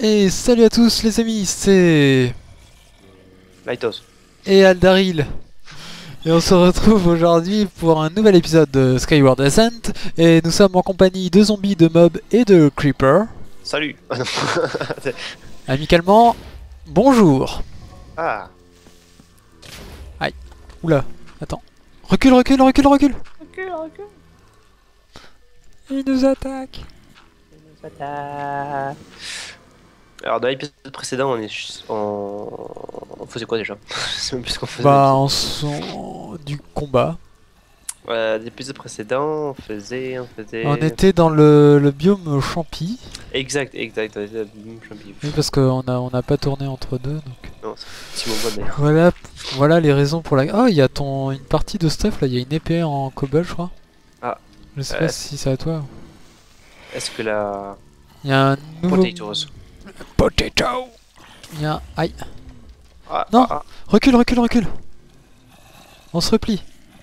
Et salut à tous les amis, c'est... Lightos. et Aldaril. Et on se retrouve aujourd'hui pour un nouvel épisode de Skyward Ascent. Et nous sommes en compagnie de zombies, de mobs et de creepers. Salut. Ah non. Amicalement, bonjour. Ah. Aïe, oula, attends. Recule, recule, recule, recule. Recule, recule. Il nous attaque. Alors dans l'épisode précédent, on faisait quoi déjà? Je sais même plus ce qu'on faisait. Bah, en son... du combat. L'épisode précédent, On était dans le biome champi. Exact. On était à la champi. Oui, parce qu'on a pas tourné entre deux, donc... Non, c'est un petit moment d'ailleurs. Voilà les raisons pour la... Oh, il y a une partie de stuff là, il y a une épée en cobble je crois. Ah. Je sais pas si c'est à toi. Est-ce que la... Il y a un nouveau... Potatoes. Potato. Il y a un... Aïe. Ah, Non. ah. Recule, recule, recule. On se replie.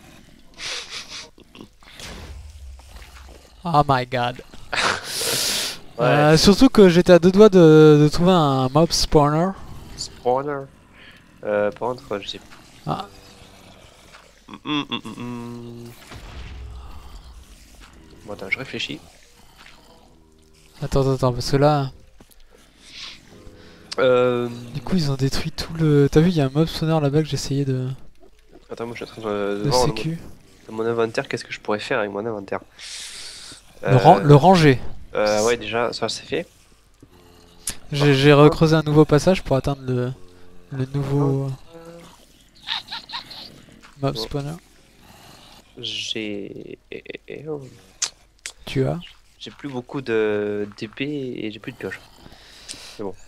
Oh my god. Ouais. Surtout que j'étais à deux doigts de trouver un mob spawner. Spawner. Par contre, je sais pas. Ah. Bon, attends, je réfléchis. Attends, parce que là... Du coup ils ont détruit tout le... T'as vu, il y a un mob spawner là-bas que j'essayais de... Attends, moi je suis en train de de voir sécu. dans mon inventaire, qu'est-ce que je pourrais faire avec mon inventaire. Le ranger. Ouais, déjà, ça c'est fait. J'ai recreusé un nouveau passage pour atteindre le nouveau mob spawner. J'ai... Tu as J'ai plus beaucoup de d'épée et j'ai plus de pioche. C'est bon.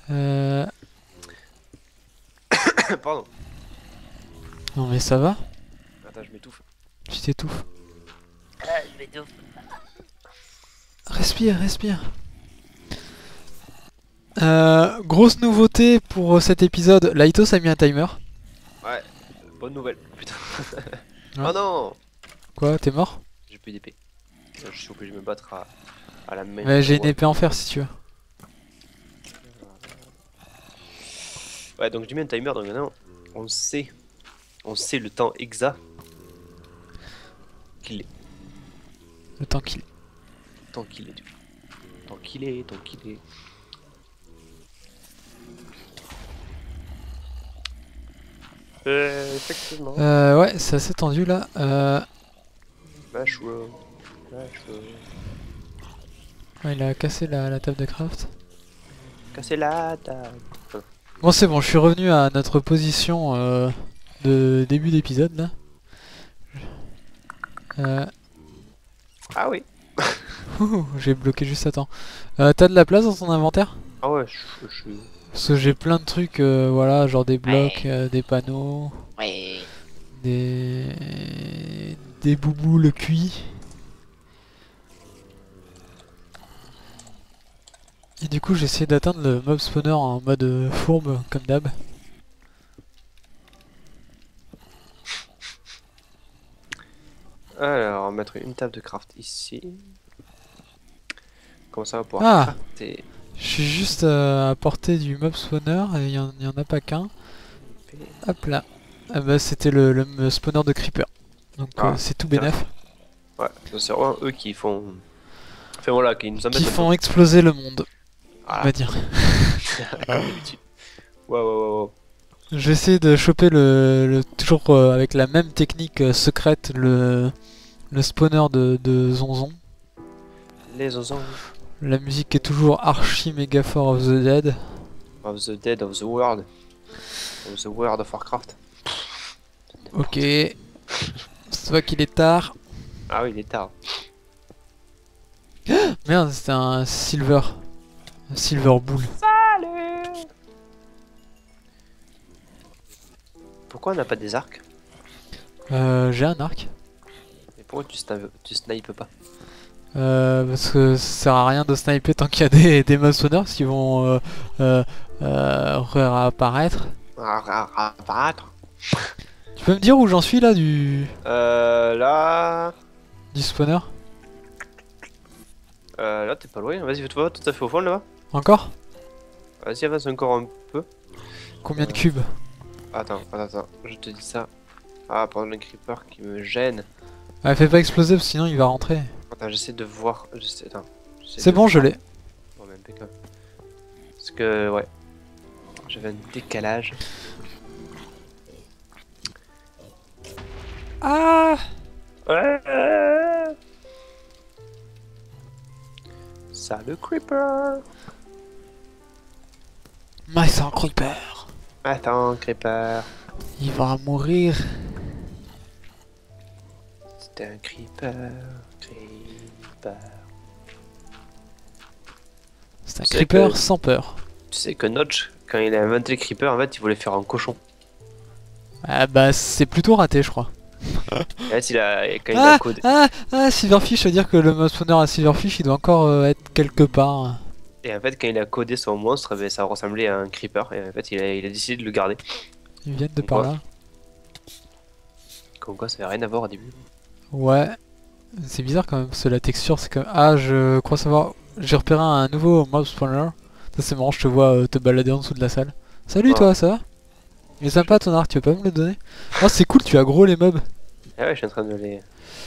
Pardon. Non mais ça va? Attends, je m'étouffe. Tu t'étouffes. Je m'étouffe. Respire, respire. Grosse nouveauté pour cet épisode, Lightos a mis un timer. Ouais, bonne nouvelle. Putain. Ouais. Oh non. Quoi, t'es mort? J'ai plus d'épée. Je suis obligé de me battre à la main. Mais j'ai une épée en fer si tu veux. Ouais, donc j'ai mis un timer, donc maintenant on sait le temps exact qu'il est. Le temps qu'il est. Tant qu'il est, du coup. Tant qu'il est. Effectivement. Ouais, c'est assez tendu là. Mushroom. Ouais, il a cassé la table de craft. Casser la table. Bon c'est bon, je suis revenu à notre position de début d'épisode là. Ah oui. Ouh, j'ai bloqué juste à temps. T'as de la place dans ton inventaire? Ah ouais, je suis... Parce que j'ai plein de trucs, voilà, genre des blocs, des panneaux, Ouais. des bouboules cuits. Et du coup j'ai essayé d'atteindre le mob spawner en mode fourbe comme d'hab. Alors, on va mettre une table de craft ici. Comme ça, on va pouvoir crafter. Je suis juste à portée du mob spawner et il y en a pas qu'un. Hop là. Ah bah c'était le spawner de creeper. Donc c'est tout bénef. Ouais, c'est vraiment eux qui font... Enfin voilà, qui nous embêtent. Qui font exploser le monde, voilà. on va dire. Wow. Je vais essayer de choper toujours avec la même technique secrète le spawner de Zonzon. Les Zonzons. La musique est toujours archi méga fort of the dead. Of the dead of the world. Of the world of Warcraft. Ok. C'est vrai qu'il est tard. Ah oui, il est tard. Merde, c'était un silver. Un silver bull. Salut. Pourquoi on n'a pas des arcs? J'ai un arc. Et pourquoi tu snipes pas? Parce que ça sert à rien de sniper tant qu'il y a des mob spawners qui vont réapparaître. Apparaître. Tu peux me dire où j'en suis là du Là... spawner? Là t'es pas loin, vas-y, tu vas tout à fait au fond là-bas. Encore? Vas-y, avance encore un peu. Combien de cubes? Attends, je te dis ça. Ah, pendant le creeper qui me gêne. Ah, fais pas exploser parce que sinon il va rentrer. Attends, j'essaie de voir. Attends. C'est bon, je l'ai. Bon, mais impeccable. Parce que, ouais. J'avais un décalage. Ah! Ouais. Ça, le creeper. Mais c'est un creeper. Attends, creeper. Il va mourir. C'est un creeper. Creeper. C'est un C'est creeper que- sans peur. Tu sais que Notch, quand il a inventé le creeper, en fait, il voulait faire un cochon. Ah bah c'est plutôt raté je crois. Et là, quand il a codé. Silverfish, ça veut dire que le mob spawner à Silverfish il doit encore être quelque part. Et en fait, quand il a codé son monstre, ça ressemblait à un creeper. Et en fait, il a décidé de le garder. Ils viennent de Comme par quoi. là. Comme quoi, ça avait rien à voir au début. Ouais. C'est bizarre quand même, parce que la texture c'est comme... Ah, je crois savoir... J'ai repéré un nouveau mob spawner. Ça c'est marrant, je te vois te balader en dessous de la salle. Salut Oh. toi, ça va? Il est sympa ton arc, tu veux pas me le donner? Oh c'est cool, tu as gros les mobs. Ah ouais, je suis en train de les.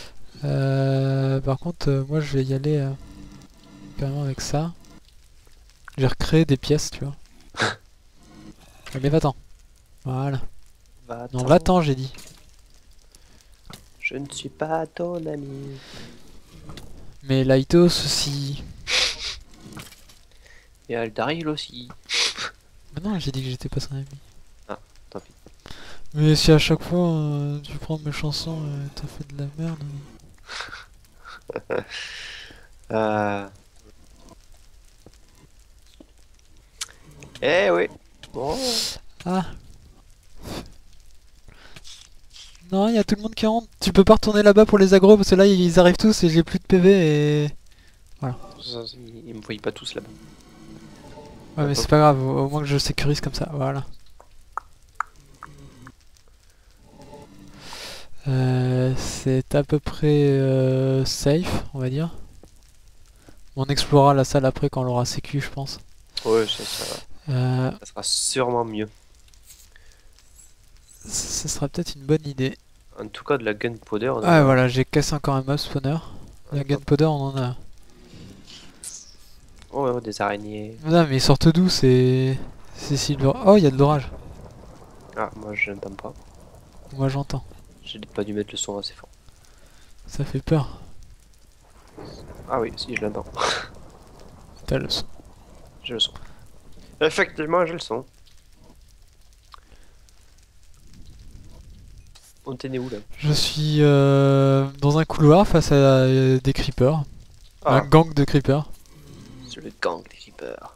Par contre, moi je vais y aller carrément avec ça. J'ai recréé des pièces, tu vois. Mais va-t'en. Voilà. Non, va-t'en, j'ai dit. Je ne suis pas ton ami. Mais Lightos aussi. Et Altaril aussi. Mais non, j'ai dit que j'étais pas son ami. Ah, tant pis. Mais si à chaque fois tu prends mes chansons et t'as fait de la merde. Eh oui. Bon. Ah. Non, il y a tout le monde qui rentre. Tu peux pas retourner là-bas pour les agros parce que là ils arrivent tous et j'ai plus de PV et... Ils me voient pas tous là-bas. Ouais mais c'est pas grave, au moins que je sécurise comme ça, voilà. C'est à peu près safe, on va dire. On explorera la salle après quand on l'aura sécu, je pense. Ouais, ça sera sûrement mieux. Ça sera peut-être une bonne idée. En tout cas, de la gunpowder. Ah voilà, j'ai cassé encore un mob spawner. La gunpowder, on en a. Oh, ouais, des araignées. Non mais ils sortent d'où? C'est silver. Oh, il y a de l'orage. Ah, moi je n'entends pas. Moi j'entends. J'ai pas dû mettre le son assez fort. Ça fait peur. Ah oui, si, je l'entends. T'as le son. J'ai le son. Effectivement, j'ai le son. On t'en est où là? Je suis dans un couloir face à des creepers. Un Ah, gang de creepers. c'est le gang des creepers.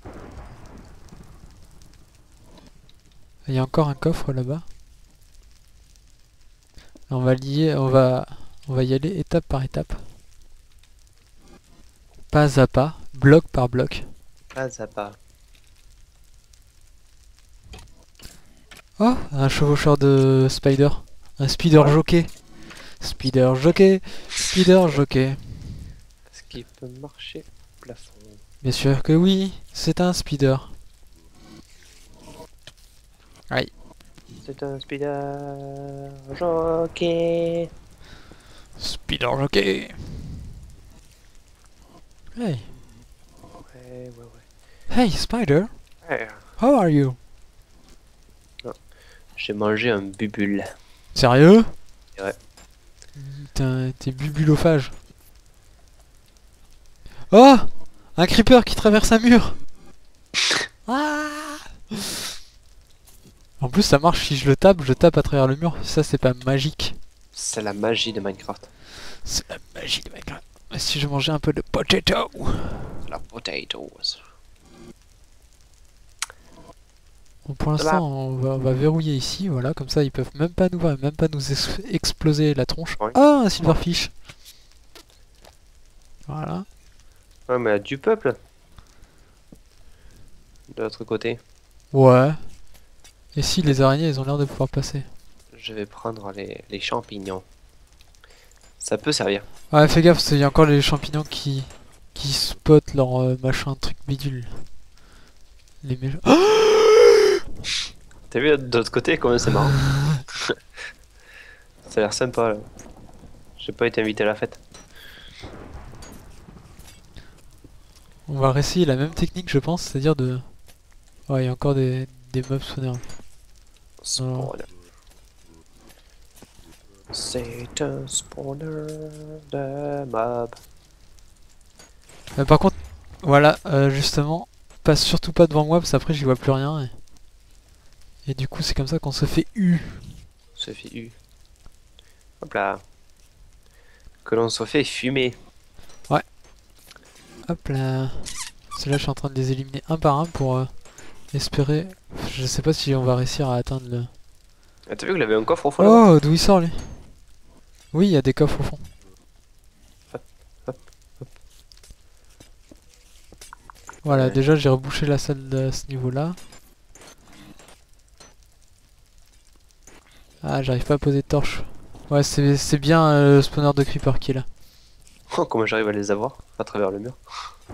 Il y a encore un coffre là-bas. On va lier, on va y aller étape par étape. Pas à pas, bloc par bloc. Pas à pas. Oh, un chevaucheur de spider. Un speeder jockey. Speeder jockey. Speeder jockey. Est-ce qu'il peut marcher au plafond? Bien sûr que oui, c'est un speeder. Aïe. C'est un speeder jockey. Speeder jockey. Hey. Ouais. Hey, spider. Ouais. How are you? J'ai mangé un bubule. Sérieux? Ouais. T'es bubulophage. Oh! Un creeper qui traverse un mur! Ah! En plus ça marche si je tape à travers le mur. Ça c'est pas magique. C'est la magie de Minecraft. C'est la magie de Minecraft. Et si je mangeais un peu de potato? La potatoes. Bon, pour l'instant on va verrouiller ici, voilà, comme ça ils peuvent même pas nous voir, même pas nous exploser la tronche. Ouais. Ah, un silverfish! Voilà. Ouais, mais il y a du peuple. De l'autre côté. Ouais. Et si les araignées elles ont l'air de pouvoir passer. Je vais prendre les champignons. Ça peut servir. Ouais, fais gaffe, parce qu'il y a encore les champignons qui spotent leur machin truc bidule. Les méchants. T'as vu de l'autre côté comment c'est marrant. Ça a l'air sympa là. J'ai pas été invité à la fête. On va réessayer la même technique, je pense, c'est-à-dire de... Ouais, il y a encore des mobs spawners. Spawner. C'est un spawner de mob. Par contre, voilà, justement, passe surtout pas devant moi parce qu'après j'y vois plus rien. Et du coup, c'est comme ça qu'on se fait U. Se fait U. Hop là. Que l'on se fait fumer. Hop là. Ceux-là, je suis en train de les éliminer un par un pour espérer. Je sais pas si on va réussir à atteindre le. Ah, t'as vu qu'il avait un coffre au fond là-bas? Oh, d'où il sort lui? Oui, il y a des coffres au fond. Hop. Voilà, Ouais. déjà j'ai rebouché la salle à ce niveau-là. Ah, j'arrive pas à poser de torche. Ouais, c'est bien le spawner de creeper qui est là. Oh, comment j'arrive à les avoir à travers le mur.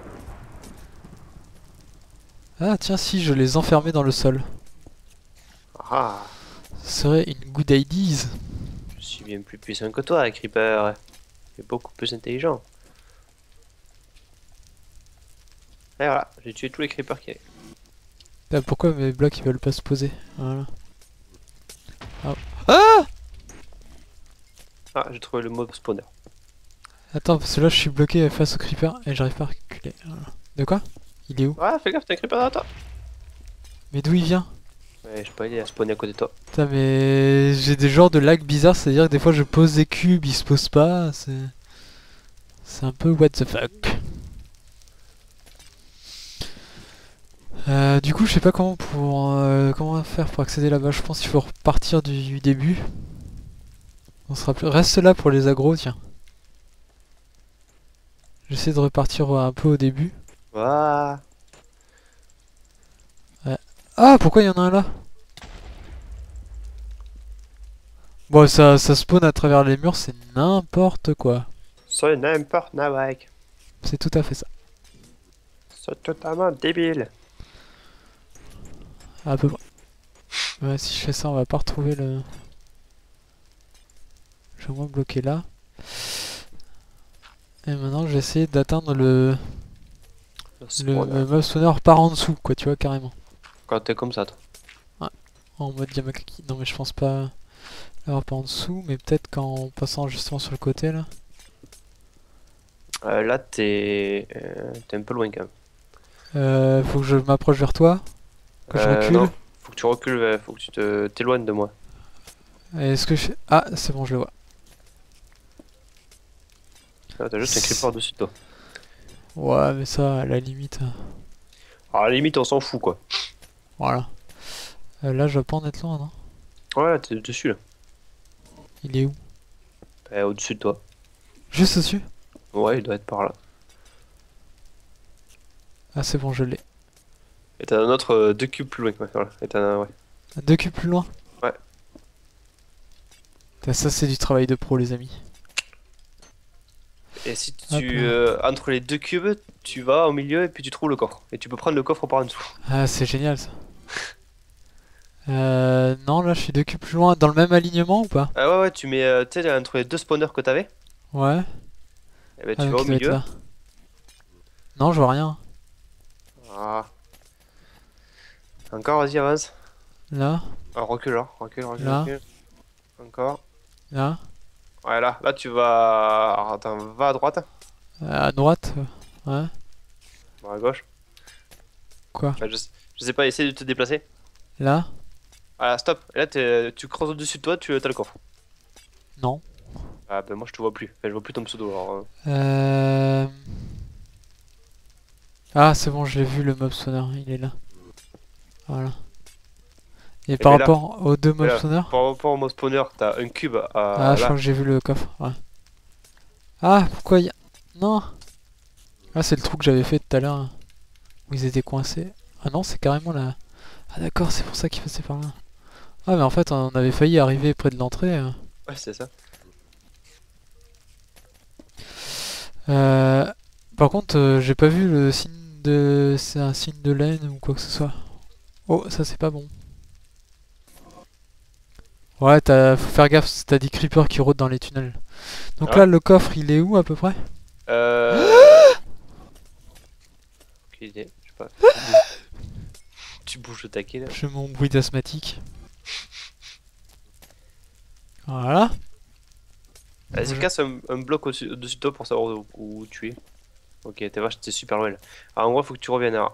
Ah, tiens, si je les enfermais dans le sol. Ah, Ce serait une good idea. je suis bien plus puissant que toi, Creeper. Et beaucoup plus intelligent. Et voilà, j'ai tué tous les creepers qu'il y avait. Ah, pourquoi mes blocs ils veulent pas se poser? Voilà. Ah, ah, Ah, j'ai trouvé le mob spawner. attends, parce que là je suis bloqué face au creeper et j'arrive pas à reculer. Voilà. De quoi? Il est où? Ouais, fais gaffe, t'as un creeper derrière toi. Mais d'où il vient? Ouais, je sais pas, il est spawné à côté de toi. Putain, mais j'ai des genres de lags bizarres, c'est-à-dire que des fois je pose des cubes, ils se posent pas, c'est un peu what the fuck. Du coup, je sais pas comment faire pour accéder là-bas. Je pense qu'il faut repartir du début. On sera plus... Reste là pour les agros, tiens. J'essaie de repartir un peu au début. Waouh. Ah, pourquoi il y en a un là? Bon, ça spawn à travers les murs, c'est n'importe quoi. C'est n'importe nawak. C'est tout à fait ça. C'est totalement débile. À peu près. Ouais, si je fais ça, on va pas retrouver le... Je vais au moins bloquer là. Et maintenant, je vais essayer d'atteindre le mob spawner par en dessous, quoi, tu vois, carrément. Quand t'es comme ça, toi. Ouais, en mode Yamakaki. Non, mais je pense pas l'avoir par en dessous, mais peut-être qu'en passant justement sur le côté, là. Là, t'es un peu loin quand même. Faut que je m'approche vers toi, que je recule. Non, faut que tu recules, faut que tu t'éloignes de moi. Est-ce que je... Ah, c'est bon, je le vois. Ah, t'as juste un creeper dessus de toi. Ouais, mais ça, à la limite... Alors, à la limite, on s'en fout quoi. Voilà. Là, je dois pas en être loin, non? Ouais, là, t'es dessus là. Il est où? Au-dessus de toi. Juste au-dessus? Ouais, il doit être par là. Ah, c'est bon, je l'ai. Et t'as un autre 2 cubes plus loin. Ouais, voilà. Et ouais. 2 cubes plus loin? Ouais. Putain, ça, c'est du travail de pro, les amis. Et si Hop tu là. entre les 2 cubes, tu vas au milieu et puis tu trouves le coffre. Et tu peux prendre le coffre par en dessous. Ah, c'est génial, ça. Non, là, je suis 2 cubes plus loin. Dans le même alignement ou pas? Ah ouais, tu mets, tu sais, entre les 2 spawners que t'avais, Ouais. et ben Ah, tu vas donc au il doit être milieu. là. Non, je vois rien. Ah. Encore, vas-y, avance. Là, Ah, recule, là. Recule, là, recule. Encore. là. Ouais, là tu vas. Alors, attends, va à droite. À droite. Ouais. Bon, à gauche. Quoi? Enfin, je sais pas, essaie de te déplacer. Là? Ah, stop. Et là, tu creuses au-dessus de toi, t'as le coffre. Non. Ah, ben moi, je te vois plus. Enfin, je vois plus ton pseudo. Alors, Ah, c'est bon, je l'ai vu, le mob spawner. Il est là. Voilà. Et et par ben là, rapport aux deux mob là, spawners? par rapport au mob spawner, t'as un cube Ah, je crois là. que j'ai vu le coffre. Ouais. Ah, pourquoi il y a... Non! Ah, c'est le trou que j'avais fait tout à l'heure, hein, où ils étaient coincés. Ah non, c'est carrément là. Ah d'accord, c'est pour ça qu'ils passaient par là. Ah, mais en fait, on avait failli arriver près de l'entrée. Ouais, c'est ça. Par contre, j'ai pas vu le signe C'est un signe de laine ou quoi que ce soit. Oh, ça c'est pas bon. Ouais, faut faire gaffe, t'as des creepers qui rôdent dans les tunnels. Donc Ah là, ouais. le coffre, il est où à peu près? Aucune idée, je sais pas. Tu bouges le taquet là. Je fais mon bruit d'asthmatique. Voilà. Vas-y, casse un bloc au-dessus de toi pour savoir où tu es. Ok, t'es super loin là. Alors, en gros, faut que tu reviennes. Alors,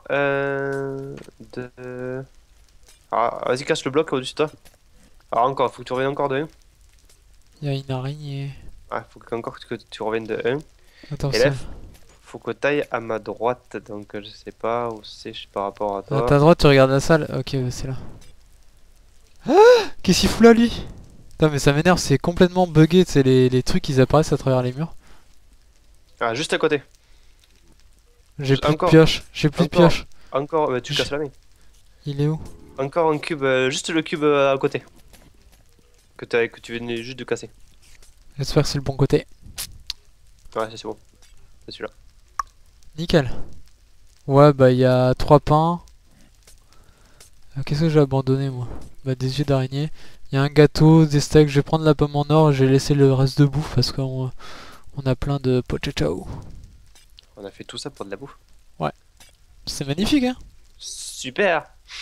2. Ah, vas-y, casse le bloc au-dessus de toi. Alors, encore, faut que tu reviennes encore de 1. Il y a une araignée. Ah, faut encore que tu reviennes de 1. Attends, Et c'est... là, faut que t'ailles à ma droite. Donc, je sais pas où c'est par rapport à À toi. ta droite, tu regardes la salle. Ok, bah, c'est là. Ah, qu'est-ce qu'il fout là, lui? Putain, mais ça m'énerve, c'est complètement buggé, tu sais, les trucs, ils apparaissent à travers les murs. Ah, juste à côté. J'ai plus de Encore, pioche, j'ai plus de encore, pioche. encore, tu casses la main. Il est où? Encore un cube, juste le cube à côté. Que tu venais juste de casser. J'espère que c'est le bon côté. Ouais, c'est bon. C'est celui-là. Nickel. Ouais, bah il y a 3 pains. Qu'est-ce que j'ai abandonné moi? Bah des yeux d'araignée. Il y a un gâteau, des steaks. Je vais prendre la pomme en or. Je vais laisser le reste de bouffe parce qu'on a plein de potato. On a fait tout ça pour de la bouffe. C'est magnifique, hein? Super!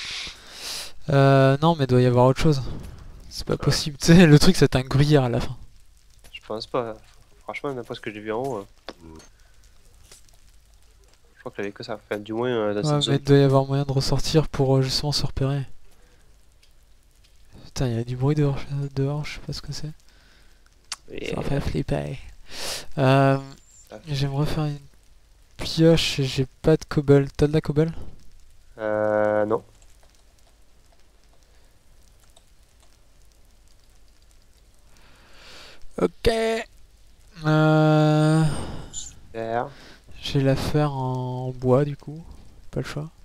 Non, mais doit y avoir autre chose. C'est pas possible. Tu sais, le truc c'est un gruyère à la fin. Je pense pas. Franchement, d'après ce que j'ai vu en haut, je crois qu'il y avait que ça. Enfin, du moins dans Ouais, cette mais zone. il doit y avoir moyen de ressortir pour justement se repérer. Putain, il y a du bruit dehors, je sais pas ce que c'est. Et Ça fait flipper. ça- J'aimerais faire une pioche, j'ai pas de cobble. T'as de la cobble? non. Ok. Euh... Super. Je vais la faire en bois du coup. Pas le choix.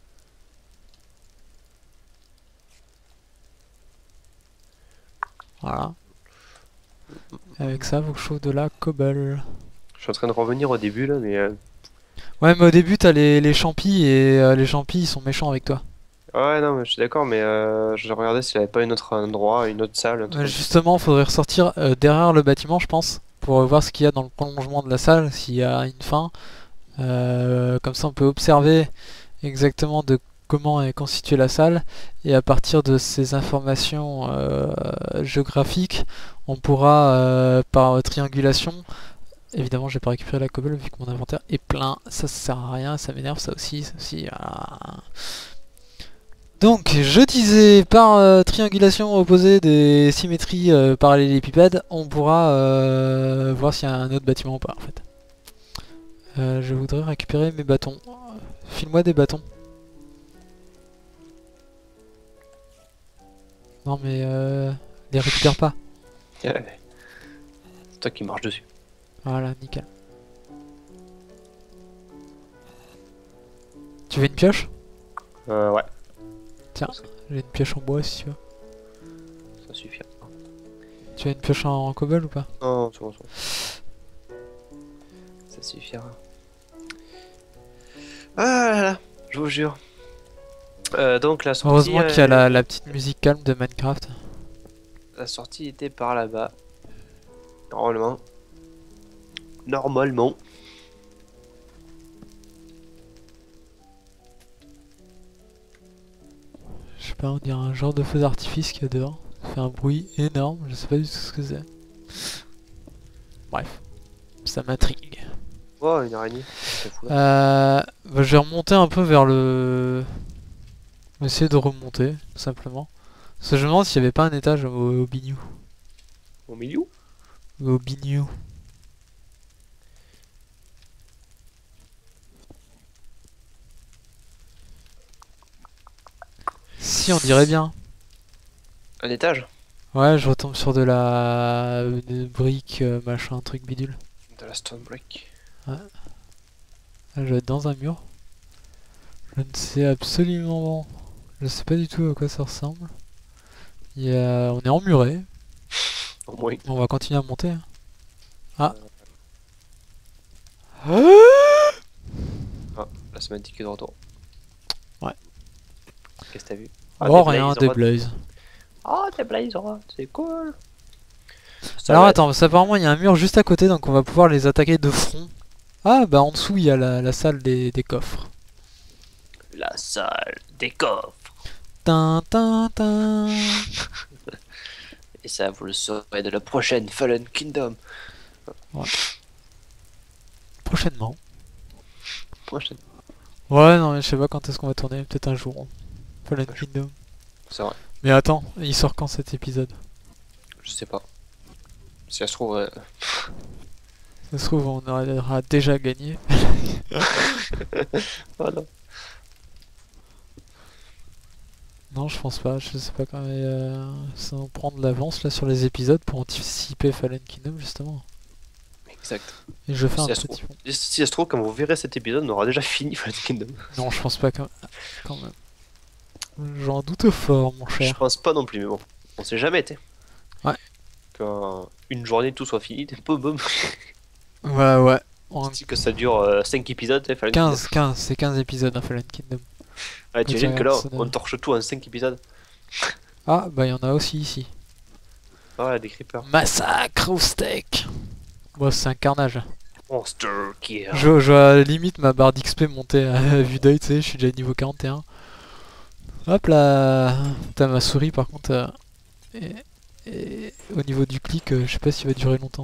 Voilà. Avec ça, faut que je trouve de la cobble. Je suis en train de revenir au début là, mais. Ouais, mais au début, t'as les champis et les champis ils sont méchants avec toi. Ouais, non, mais je suis d'accord, mais je regardais s'il n'y avait pas un autre endroit, une autre salle, un truc. Justement, faudrait ressortir derrière le bâtiment, je pense, pour voir ce qu'il y a dans le prolongement de la salle, s'il y a une fin. Comme ça, on peut observer exactement de comment est constituée la salle, et à partir de ces informations géographiques, on pourra, par triangulation, évidemment, j'ai pas récupéré la cobble vu que mon inventaire est plein, ça sert à rien, ça m'énerve, ça aussi, ah. Donc, je disais, par triangulation opposée des symétries parallélépipèdes, on pourra voir s'il y a un autre bâtiment ou pas, en fait. Je voudrais récupérer mes bâtons. File-moi des bâtons. Non mais les récupère pas. C'est toi qui marche dessus. Voilà, nickel. Tu veux une pioche? Ouais, Tiens, j'ai une pioche en bois si tu veux. ça suffit. Tu veux une pioche en cobble ou pas? Non, c'est bon, c'est bon. Ça suffira. Ah là là, je vous jure. Donc la sortie. Heureusement qu'il y a la petite musique calme de Minecraft. La sortie était par là-bas. Normalement. Normalement. Je sais pas, on dirait un genre de feu d'artifice qu'il y a dehors. Ça fait un bruit énorme, je sais pas du tout ce que c'est. Bref, ça m'intrigue. Oh, une araignée. C'est fou, là. Bah, je vais remonter un peu vers le... Essayer de remonter, tout simplement. Parce que je me demande s'il n'y avait pas un étage au bignou. Au milieu. Au bignou. Si, on dirait bien. Un étage. Ouais, je retombe sur de la... de briques, machin, truc bidule. De la stone brick. Là, je vais être dans un mur. Je ne sais absolument... Je sais pas du tout à quoi ça ressemble. On est emmuré. Au moins. On va continuer à monter. Ah. La c'est ma ticket de retour. Ouais. Qu'est-ce que t'as vu? Oh, rien, des Blaze. Oh, des Blaze, c'est cool. Alors attends, apparemment il y a un mur juste à côté, donc on va pouvoir les attaquer de front. Ah bah en dessous il y a la salle des coffres. La salle des coffres. Tin, tin, tin. Et ça, vous le saurez de la prochaine Fallen Kingdom. Ouais. Prochainement. Prochaine. Ouais, non, mais je sais pas quand est-ce qu'on va tourner, peut-être un jour. Fallen Kingdom. C'est vrai. Mais attends, il sort quand cet épisode? Je sais pas. Si ça se trouve. Ça se trouve, on aura déjà gagné. Voilà. Non, je pense pas, je sais pas quand ça va prendre de l'avance là sur les épisodes pour anticiper Fallen Kingdom justement. Exact. Et je fais un Si ça se petit trouve, si ça se trouve, quand vous verrez cet épisode, on aura déjà fini Fallen Kingdom. Non, je pense pas quand même. J'en doute fort, mon Je cher. pense pas non plus, mais bon. On sait jamais, t'es. Ouais. Quand une journée tout soit fini, boum boum. Ouais, ouais. En On dit que ça dure 5 épisodes, t'es, Fallen 15, c'est 15 épisodes hein, Fallen Kingdom. Ouais, tu imagines que là, ça donne- on torche tout en 5 épisodes. Ah, bah il y en a aussi ici. Ouais, des creepers. Massacre au steak. Bon, c'est un carnage. Monster Kill. Je vois à la limite ma barre d'XP monter à vue d'œil, tu sais, je suis déjà niveau 41. Hop là. T'as ma souris par contre. Et au niveau du clic, je sais pas s'il va durer longtemps.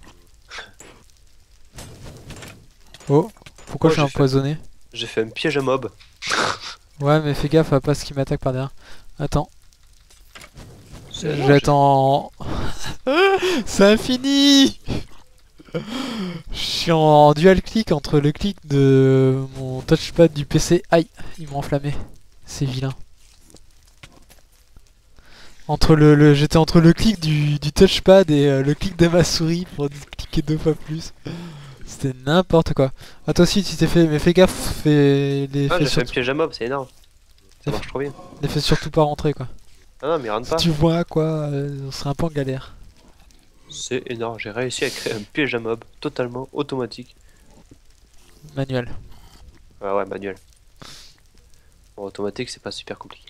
Oh, pourquoi je suis empoisonné? J'ai fait un piège à mob. Ouais, mais fais gaffe à pas ce qui m'attaque par derrière. Attends. C'est J'attends. C'est infini! Je suis en dual clic entre le clic de mon touchpad du PC. Aïe, il m'a enflammé. C'est vilain. Entre j'étais entre le clic du touchpad et le clic de ma souris pour cliquer 2 fois plus. C'était n'importe quoi. Ah, toi aussi tu t'es fait, mais fais gaffe, Ah, j'ai fait un piège à mob, c'est énorme. Ça marche trop bien. Ne fais surtout pas rentrer quoi. Ah non, mais rentre pas. Si tu vois quoi, on serait un peu en galère. C'est énorme, j'ai réussi à créer un piège à mob totalement automatique. Manuel. Ouais, manuel. Bon, automatique, c'est pas super compliqué.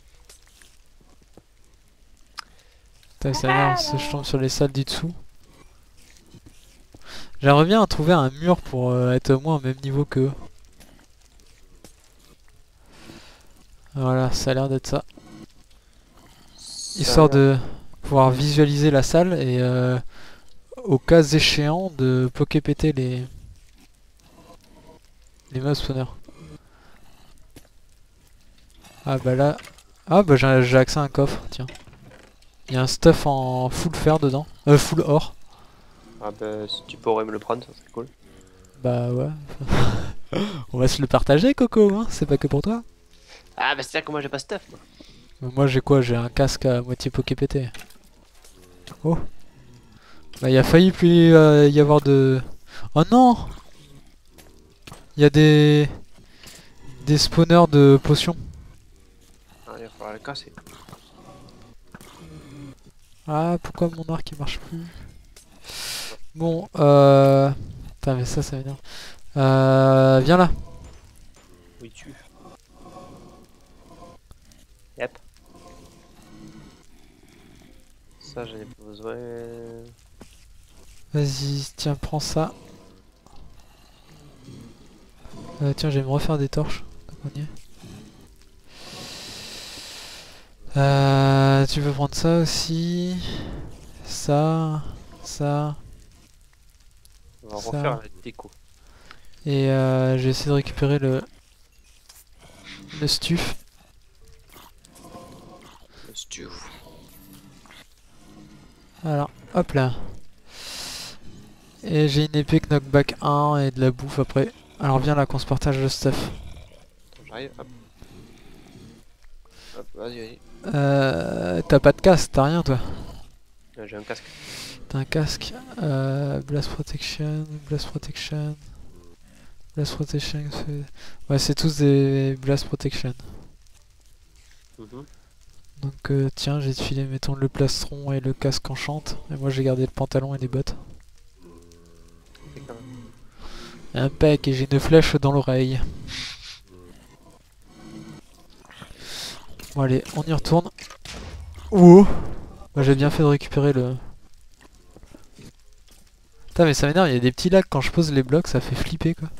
Putain, ça a l'air, je tombe sur les salles du dessous. J'aimerais bien trouver un mur pour être au moins au même niveau qu'eux. Voilà, ça a l'air d'être ça. Histoire de pouvoir visualiser la salle et au cas échéant de poké-péter les mob spawners. Ah bah là... Ah bah j'ai accès à un coffre, tiens. Il y a un stuff en full fer dedans. Full or. Ah bah si tu pourrais me le prendre, ça serait cool. Bah ouais. On va se le partager Coco, hein, c'est pas que pour toi. Ah bah c'est-à-dire que moi j'ai pas stuff moi. Moi j'ai quoi? J'ai un casque à moitié poké pété. Oh. Bah il a failli plus y avoir de... Oh non. Il y a des spawners de potions. Ah, il va falloir le casser. Ah pourquoi mon arc il marche plus? Bon Putain mais ça m'énerve. Viens là. Oui tu. Yep. Ça j'en ai pas besoin. Vas-y, tiens, prends ça. Tiens, je vais me refaire des torches. Comme on y est. Tu peux prendre ça aussi. Ça. On va Ça. refaire la déco. Et je vais essayer de récupérer le stuff. Le stew. Alors, hop là. Et j'ai une épée knockback 1 et de la bouffe après. Alors viens là qu'on se partage le stuff. Attends, j'arrive, hop. Hop, vas-y. T'as pas de casque, t'as rien toi? J'ai un casque. T'as un casque. Blast protection. Ouais, c'est tous des blast protection. Donc tiens, j'ai filé mettons le plastron et le casque enchante. Et moi j'ai gardé le pantalon et les bottes. Impec, et j'ai une flèche dans l'oreille. Bon allez, on y retourne. Ouh. Bah, j'ai bien fait de récupérer le... Putain mais ça m'énerve, il y a des petits lags quand je pose les blocs, ça fait flipper quoi.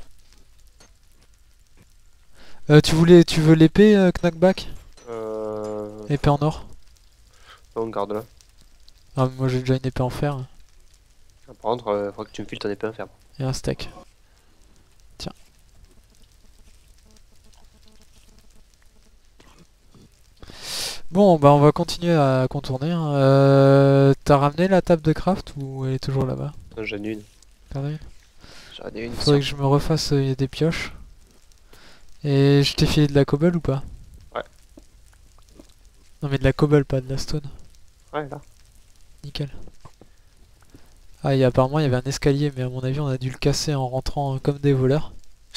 Tu veux l'épée, Knockback? Épée en or? Non, garde-la. Ah, moi j'ai déjà une épée en fer Par contre, faudra que tu me files ton épée en fer. et un steak. Tiens. Bon, bah on va continuer à contourner. T'as ramené la table de craft ou elle est toujours là-bas? Non, j'en ai une. T'en as une? J'en ai une. Faudrait que je me refasse des pioches. Et je t'ai filé de la cobble ou pas? Ouais. Non mais de la cobble, pas de la stone. Ouais, là. Nickel. Ah, et apparemment il y avait un escalier, mais à mon avis on a dû le casser en rentrant comme des voleurs.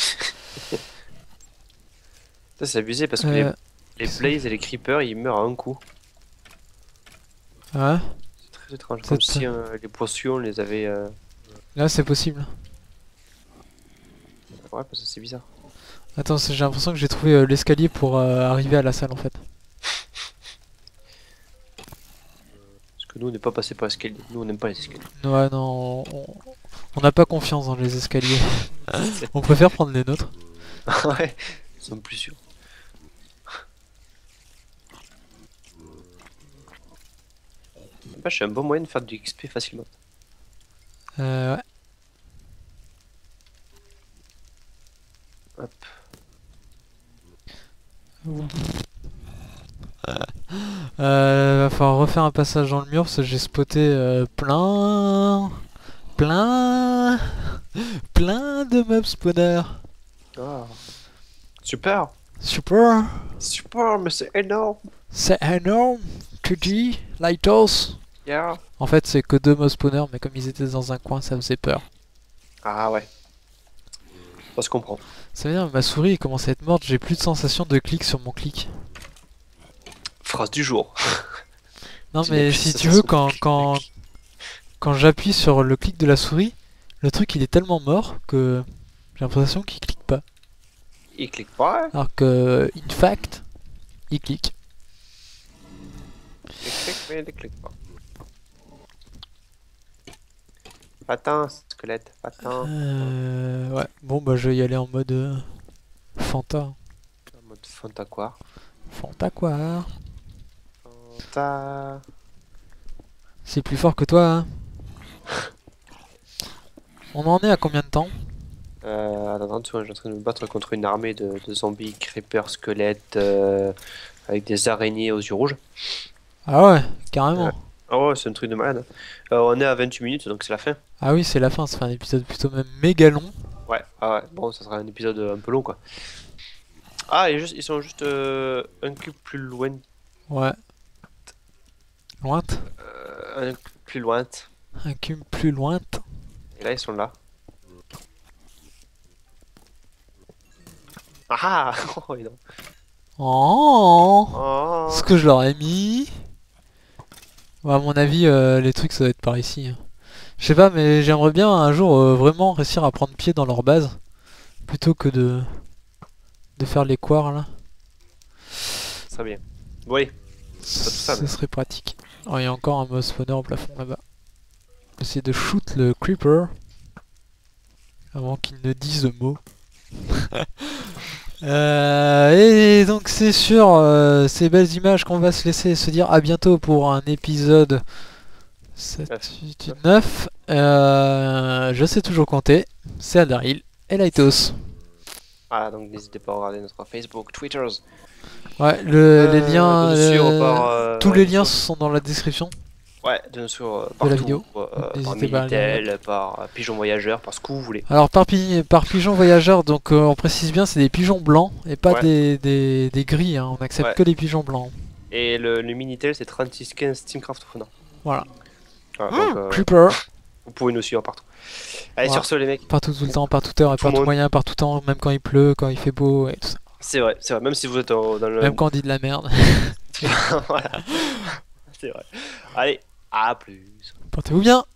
Ça, c'est abusé parce que les Blaze et les Creepers ils meurent à un coup. Ouais, C'est très étrange. Comme si les potions on les avait. là c'est possible. Ouais, parce que c'est bizarre. Attends, j'ai l'impression que j'ai trouvé l'escalier pour arriver à la salle en fait. Parce que nous on n'est pas passé par l'escalier. Nous on n'aime pas les escaliers. Ouais, non, on n'a pas confiance dans les escaliers. On préfère prendre les nôtres. Ouais, ils sont plus sûrs. Bah, je suis un bon moyen de faire du XP facilement. Ouais. Hop. Va falloir refaire un passage dans le mur parce que j'ai spoté plein de mobs spawners. Ah. Super. Super. Super, mais c'est énorme. C'est énorme. Tu dis, Lightos. Yeah. En fait, c'est que 2 mobs spawners, mais comme ils étaient dans un coin, ça faisait peur. Ah ouais. Ça se comprend. Ça veut dire que ma souris commence à être morte, j'ai plus de sensation de clic sur mon clic. Phrase du jour. Non Tu mais n'as plus si de tu veux, sensation quand j'appuie sur le clic de la souris, le truc il est tellement mort que j'ai l'impression qu'il clique pas. Il clique pas. Alors que, in fact, il clique. Il clique, mais il clique pas. Va-t'en, squelette, va-t'en. Ouais, bon bah je vais y aller en mode Fanta. En mode Fanta quoi. Fanta quoi? Fanta. C'est plus fort que toi, hein. On en est à combien de temps? Attends, tu vois, je suis en train de me battre contre une armée de zombies, creepers, squelettes, avec des araignées aux yeux rouges. Ah ouais, carrément. Ah ouais, c'est un truc de malade. On est à 28 minutes, donc c'est la fin. Ah oui, c'est la fin, ça fait un épisode plutôt même méga long. Ouais, ah ouais, bon, ça sera un épisode un peu long, quoi. Ah, ils sont juste un cube plus loin. Ouais. Lointe. Un cube plus loin. Un cube plus loin. Et là, ils sont là. Ah ah. Oh, non. Oh, Oh. ce que je leur ai mis. Ouais, à mon avis, les trucs ça doit être par ici. Je sais pas, mais j'aimerais bien un jour vraiment réussir à prendre pied dans leur base. Plutôt que de faire les quarts là. Très bien. Bon, allez. Ce ça, mais- serait pratique. Oh, il y a encore un mob spawner au plafond là-bas. Essayer de shoot le creeper. Avant qu'il ne dise le mot. Et donc c'est sur ces belles images qu'on va se laisser se dire à bientôt pour un épisode 9. Je sais toujours compter. C'est Aldaril et Lightos. Ah, donc n'hésitez pas à regarder notre Facebook, Twitter. Ouais, les liens, de nous suivre par, tous ouais, les de liens nous sont dans la description. Ouais, de nous suivre De partout. la vidéo. Par N'hésitez pas à Minitel, par Pigeon Voyageur, par ce que vous voulez. Alors par pigeon voyageur, donc on précise bien, c'est des pigeons blancs et pas Ouais. des gris. Hein. On accepte Ouais. que les pigeons blancs. Et le Minitel, c'est 3615 Steamcraft Fondant. Voilà. Voilà, donc, Creeper. vous pouvez nous suivre partout. Allez, Voilà. sur ce, les mecs. Partout, tout le temps, par toute heure et Tout le par tout monde. moyen, par tout temps, même quand il pleut, quand il fait beau et tout ça. C'est vrai, c'est vrai. Même si vous êtes dans le. Même quand on dit de la merde. Voilà. C'est vrai. Allez, à plus. Portez-vous bien.